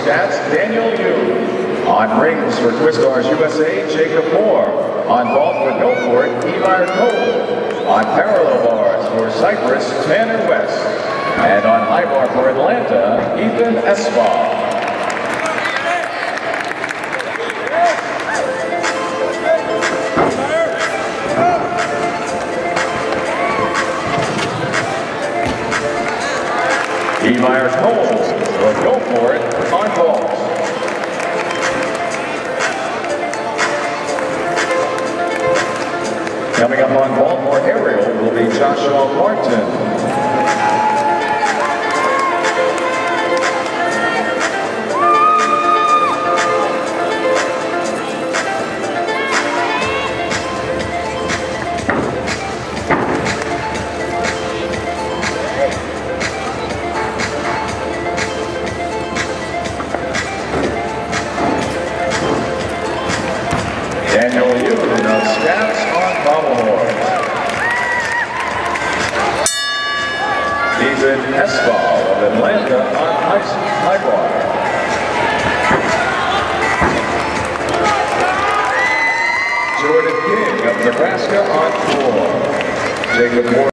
Scats, Daniel Yu. On rings for Twistars USA, Jacob Moore. On ball for Gulfport, Eli Cole. On parallel bars for Cyprus, Tanner West. And on high bar for Atlanta, Ethan Espal. Eli Cole will go for it on balls. Coming up on Baltimore aerial will be Joshua Martin. Daniel Yu of Scats on bobbleheads. Ethan Espal of Atlanta on high bar. Jordan King of Nebraska on floor. Jacob Moore.